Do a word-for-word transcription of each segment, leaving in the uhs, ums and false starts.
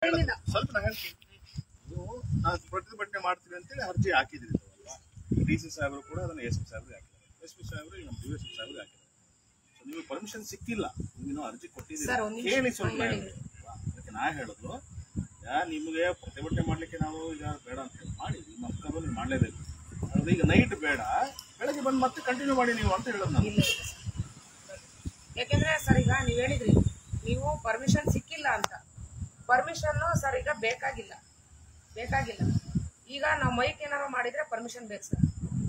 ಸ್ವಲ್ಪ ನಾ ಹೇಳ್ತೀನಿ, ನೀವು ನಾವು ಪ್ರತಿಭಟನೆ ಮಾಡ್ತೀವಿ ಅಂತೇಳಿ ಅರ್ಜಿ ಹಾಕಿದ್ರಿ ಅಲ್ವಾ? ಡಿ ಸಿ ಸಾಹೇಬರು ಕೂಡ ಅದನ್ನ ಎಸ್ ಪಿ ಸಾಹೇಬ್ರಿಗೆ ಹಾಕಿದ್ದಾರೆ, ಎಸ್ ಪಿ ಸಾಹೇಬ್ರು ನಮ್ಮ ಡಿ ಎಸ್ ಪಿ ಸಾಹೇಬ್ರಿಗೆ ಹಾಕಿದ್ದಾರೆ. ನೀವು ಪರ್ಮಿಷನ್ ಸಿಕ್ಕಿಲ್ಲ, ನೀವು ಅರ್ಜಿ ಕೊಟ್ಟಿದ್ದೀರಿ ಹೇಳಿ ಸ್ವಲ್ಪ ಅದಕ್ಕೆ ನಾ ಹೇಳೋದು, ನಿಮಗೆ ಪ್ರತಿಭಟನೆ ಮಾಡ್ಲಿಕ್ಕೆ ನಾವು ಈಗ ಬೇಡ ಅಂತ ಹೇಳಿ ಮಾಡಿ ನಿಮ್ಮ ಹಕ್ಕನ್ನು ನೀವು ಮಾಡಲೇಬೇಕು. ಅದು ಈಗ ನೈಟ್ ಬೇಡ, ಬೆಳಗ್ಗೆ ಬಂದು ಮತ್ತೆ ಕಂಟಿನ್ಯೂ ಮಾಡಿ ನೀವು ಅಂತ ಹೇಳೋದು ನಾನು. ಯಾಕೆಂದ್ರೆ ಸರ್ ಈಗ ನೀವ್ ಹೇಳಿದ್ರಿ ನೀವು ಪರ್ಮಿಷನ್ ಸಿಕ್ಕಿಲ್ಲ ಅಂತ. ಪರ್ಮಿಷನ್ ಸರ್ ಈಗ ಬೇಕಾಗಿಲ್ಲ ಬೇಕಾಗಿಲ್ಲ ಈಗ ನಾವು ಮೈಕ್ ಏನಾರು ಮಾಡಿದ್ರೆ ಪರ್ಮಿಷನ್ ಬೇಕು ಸರ್.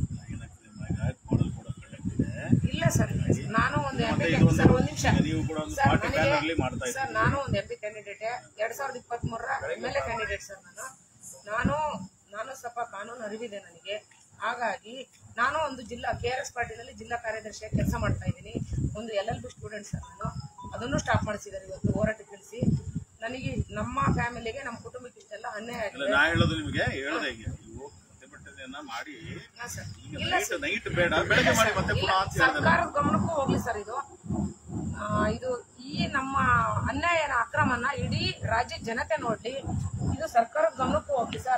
ಇಲ್ಲ ಸರ್, ನಾನು ಒಂದು ಸರ್ ಒಂದ್ ನಿಮಿಷ ಸರ್, ನಾನು ಒಂದು ಎಂ ಪಿ ಕ್ಯಾಂಡಿಡೇಟ್ ಎರಡ್ ಸಾವಿರದ ಇಪ್ಪತ್ತ್ ಮೂರರ M L A candidate sir. ನಾನು ನಾನು ನಾನು ಸ್ವಲ್ಪ ಕಾನೂನು ಅರಿವಿದೆ ನನಗೆ. ಹಾಗಾಗಿ ನಾನು ಒಂದು ಜಿಲ್ಲಾ ಕೆ ಆರ್ ಎಸ್ ಪಾರ್ಟಿನಲ್ಲಿ ಜಿಲ್ಲಾ ಕಾರ್ಯದರ್ಶಿಯಾಗಿ ಕೆಲಸ ಮಾಡ್ತಾ ಇದ್ದೀನಿ. ಒಂದು L L B student sir ನಾನು. ಅದನ್ನು ಸ್ಟಾಪ್ ಮಾಡಿಸಿದ್ದಾರೆ ಇವತ್ತು ಹೋರಾಟ ತಿಳಿಸಿ. ನನಗೆ ನಮ್ಮ ಫ್ಯಾಮಿಲಿಗೆ ನಮ್ಮ ಕುಟುಂಬಕ್ಕೆ ಇಷ್ಟೆಲ್ಲ ಅನ್ಯಾಯ ಆಗಿದೆ. ನಾ ಹೇಳೋದು ನಿಮಗೆ ಹೇಳಿದೆ, ಈಗ ನೀವು ಪ್ರತಿಭಟನೆಯನ್ನ ಮಾಡಿ ನೈಟ್ ಬೇಡ ಬೆಳಗ್ಗೆ ಮಾಡಿ ಮತ್ತೆ ಪುನಃ ಅಂತ ಸರ್ಕಾರದ ಗಮನಕ್ಕೂ ಹೋಗ್ಲಿ ಸರ್. ಇದು ಇದು ಈ ನಮ್ಮ ಅನ್ಯಾಯನ ಅಕ್ರಮನ ಇಡೀ ರಾಜ್ಯ ಜನತೆ ನೋಡ್ಲಿ. ಇದು ಸರ್ಕಾರದ ಗಮನಕ್ಕೂ ಹೋಗ್ಲಿ ಸರ್.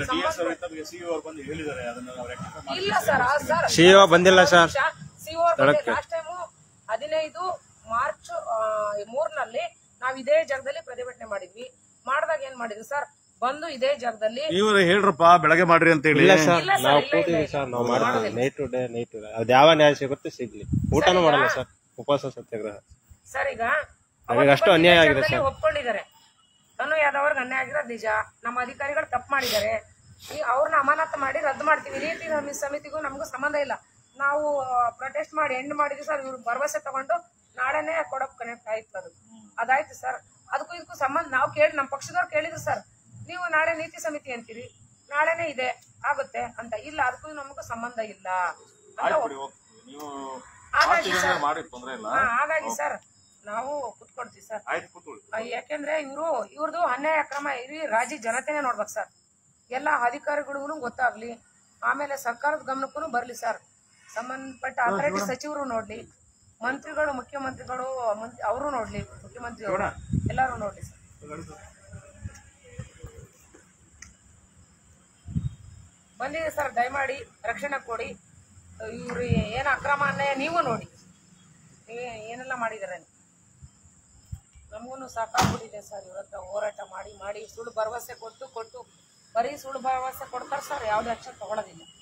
ಇಲ್ಲ ಸರ್, ಸರ್ ಸಿಇಒ ಬಂದಿಲ್ಲ ಸರ್. ಸಿಇಒ ಲಾಸ್ಟ್ ಟೈಮು ಹದಿನೈದು ಮಾರ್ಚ್ ಮೂರ್ನಲ್ಲಿ ನಾವ್ ಇದೇ ಜಾಗದಲ್ಲಿ ಪ್ರತಿಭಟನೆ ಮಾಡಿದ್ವಿ. ಮಾಡಿದಾಗ ಏನ್ ಮಾಡಿದ್ವಿ ಸರ್, ಬಂದು ಇದೇ ಜಾಗದಲ್ಲಿ ಇವ್ರು ಹೇಳ್ರಪ್ಪ ಬೆಳಗ್ಗೆ ಮಾಡ್ರಿ ಅಂತ ಹೇಳಿ. ಇಲ್ಲ ಸರ್, ನಾವು ಕೂತೀವಿ ಸರ್, ನಾವು ಮಾಡ್ತೀವಿ night to day night to day. ಅದು ಯಾವ ನ್ಯಾಯ ಸಿಗುತ್ತೆ ಸಿಗ್ಲಿ, ಊಟನೂ ಮಾಡಲ್ಲ ಸರ್, ಉಪವಾಸ ಸತ್ಯಾಗ್ರಹ ಸರ್. ಈಗ ನಮಗೆ ಅಷ್ಟು ಅನ್ಯಾಯ ಆಗಿದೆ ಸರ್. ಒಪ್ಕೊಂಡಿದ್ದಾರೆ, ತನು ಯಾದವ್ರಿಗೆ ಅನ್ಯಾಯ ಆಗಿರೋದು ನಿಜ. ನಮ್ಮ ಅಧಿಕಾರಿಗಳು ತಪ್ಪು ಮಾಡಿದ್ದಾರೆ. ಈ ಅವ್ರನ್ನ ಅಮಾನತು ಮಾಡಿ ರದ್ದು ಮಾಡ್ತೀವಿ. ನೀತಿ ಸಮಿತಿಗೂ ನಮಗೂ ಸಂಬಂಧ ಇಲ್ಲ. ನಾವು ಪ್ರೊಟೆಸ್ಟ್ ಮಾಡಿ ಎಂಡ್ ಮಾಡಿದ್ವಿ ಸರ್. ಇವ್ರು ಭರವಸೆ ತಗೊಂಡು ನಾಳೆನೆ ಕೊಡಕ್ ಕನೆಕ್ಟ್ ಆಯ್ತು. ಅದು ಅದಾಯ್ತು ಸರ್. ಅದಕ್ಕೂ ಇದಕ್ಕೂ ಸಂಬಂಧ ನಾವು ಕೇಳಿ ನಮ್ಮ ಪಕ್ಷದವ್ರು ಕೇಳಿದ್ರು ಸರ್, ನೀವು ನಾಳೆ ನೀತಿ ಸಮಿತಿ ಅಂತೀರಿ, ನಾಳೆನೆ ಇದೆ ಆಗುತ್ತೆ ಅಂತ. ಇಲ್ಲ, ಅದಕ್ಕೂ ನಮಗೂ ಸಂಬಂಧ ಇಲ್ಲ. ಹಾಗಾಗಿ ಸರ್ ನಾವು ಕುತ್ಕೊಡ್ತೀವಿ ಸರ್. ಯಾಕೆಂದ್ರೆ ಇವರು ಇವ್ರದ್ದು ಅನ್ಯಾಯ ಅಕ್ರಮ ಇಡೀ ರಾಜ್ಯ ಜನತೆನೆ ನೋಡ್ಬೇಕು ಸರ್. ಎಲ್ಲ ಅಧಿಕಾರಿಗಳಿಗೂ ಗೊತ್ತಾಗ್ಲಿ, ಆಮೇಲೆ ಸರ್ಕಾರದ ಗಮನಕ್ಕೂ ಬರ್ಲಿ ಸರ್. ಸಂಬಂಧಪಟ್ಟ ಅಥಾರಿಟಿ ಸಚಿವರು ನೋಡ್ಲಿ, ಮಂತ್ರಿಗಳು ಮುಖ್ಯಮಂತ್ರಿಗಳು ಅವರು ನೋಡ್ಲಿ, ಮುಖ್ಯಮಂತ್ರಿ ಅವರು ಎಲ್ಲರೂ ನೋಡ್ಲಿ ಸರ್. ಬಂದಿದೆ ಸರ್, ದಯಮಾಡಿ ರಕ್ಷಣೆ ಕೊಡಿ. ಇವ್ರು ಏನ್ ಅಕ್ರಮ ಅನ್ಯಾಯ ನೀವು ನೋಡಿ, ನೀವೇ ಏನೆಲ್ಲ ಮಾಡಿದಾರೆ. ನಮಗೂ ಸಾಕಾಗ್ಬಿಟ್ಟಿದೆ ಸರ್. ಇವತ್ತ ಹೋರಾಟ ಮಾಡಿ ಮಾಡಿ ಸುಳ್ಳು ಭರವಸೆ ಕೊಟ್ಟು ಕೊಟ್ಟು ಬರೀ ಸುಳ್ಳು ಭರವಸೆ ಕೊಡ್ತಾರೆ ಸರ್. ಯಾವ್ದು ಆಕ್ಷನ್ ತಗೊಳ್ಳೋದಿಲ್ಲ.